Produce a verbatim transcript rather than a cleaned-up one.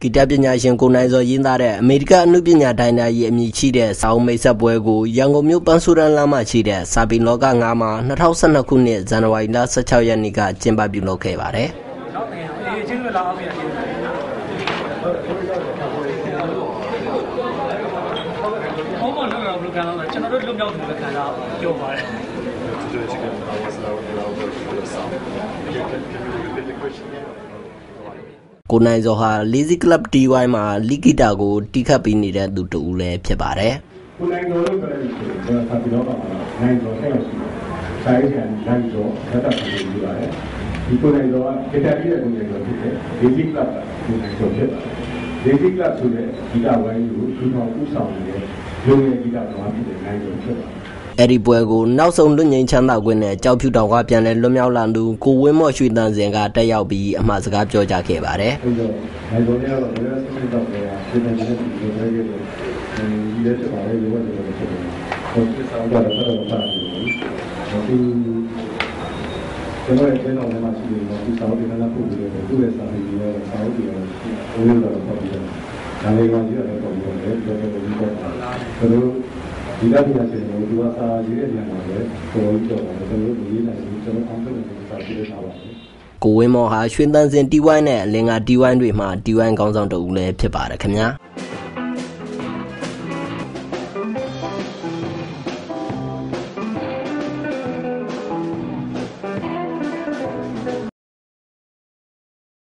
ဂီတပညာရှင်ကိုနိုင်ဇော်ရင်းသားတဲ့အမေရိကန်အနုပညာဒိုင်နာကြီးအမည်ရှိတဲ့စာအုပ်မိတ်ဆက်ပွဲကိုရန်ကုန်မြို့ပန်းဆိုးတန်းလမ်းမှာရှိတဲ့စာပေလောကငါးမှာ၂၀၁၂ခုနှစ်ဇန်နဝါရီလ၁၆ရက်နေ့ကကျင်းပပြုလုပ်ခဲ့ပါတယ်။ကျွန်တော်တို့လွတ်မြောက်တယ်လို့ခံစားပြောပါတယ်။ကိုနိုင်ဇော်ဟာ Lazy Club တီဝိုင်းမှာလီဂီတာကိုတီးခတ်ပေးနေတဲ့သူတူဦးလည်းဖြစ်ပါတယ်။ကိုနိုင်ဇော်လို့ပြောတဲ့ဆိုတော့စာပေလောကမှာနိုင်ဇော်ဆက်ရောက်ရှိတယ်။စာရေးကန်နိုင်ဇော်သက်သက်ကိုယူပါတယ်။ဒီကိုနိုင်ဇော်ကဂီတာတီးတဲ့ကိုနိုင်ဇော်ဖြစ်တယ်။ Lazy Club ကကိုနိုင်ဇော်ဖြစ်ပါတယ်။ Lazy Club ဆိုတဲ့ဂီတာဝိုင်းကိုထူထောင်ဦးဆောင်နေတဲ့လူငယ်ဂီတာသမားဖြစ်တဲ့နိုင်ဇော်ဖြစ်ပါတယ်။အဲ့ဒီပွဲကိုနောက်ဆုံးလွတ်ငြိမ်းချမ်းသာခွင့်နဲ့ကြောက်ဖြူတောင်ကပြန်လဲလွတ်မြောက်လာသူကိုဝင်းမော့ရွှေတန်းစင်ကတက်ရောက်ပြီးအမှားစကားပြောကြားခဲ့ပါတယ်။အဲ့တော့နိုင်ဇော်เนี่ยတော့လည်းစိတ်တော့တယ်ဒီနေ့ဒီနေ့ဒီနေ့ဒီနေ့ဆက်ပါလေဒီဘက်ဒီဘက်ဆက်ပါ။ဟိုစစ်ဆောင်တော့တော့တော့ပါတယ်။ဒီကျွန်တော်ရဲ့ကျင်းတော်ထဲမှာရှိနေတဲ့ဒီစာအုပ်တွေနဲ့ပို့ပြီးတော့သူ့ရဲ့စာပေတွေနဲ့စာအုပ်တွေနဲ့ဘယ်လိုတော့ပေါ့ဒီဒါလေးကကြီးရတယ်ပေါ့ဒီလိုလည်းပြောပြလို့ပေါ့။ဒါလို့ဒီကနေ့ဆက်နေလို့စာရေးတဲ့နေရာမှာလည်းပေါ်ပြီးတော့ကျွန်တော်တို့ရေးနိုင်ပြီးကျွန်တော်အောင်ထုတ်နေတဲ့စာရေးထားပါတယ်။ကိုဝင်းမော်ဟာရွှေတန်းစင်တီဝိုင်းနဲ့အလင်္ကာတီဝိုင်းတွေမှာတီဝိုင်းကောင်းဆောင်တူလည်းဖြစ်ပါတယ်ခင်ဗျာ။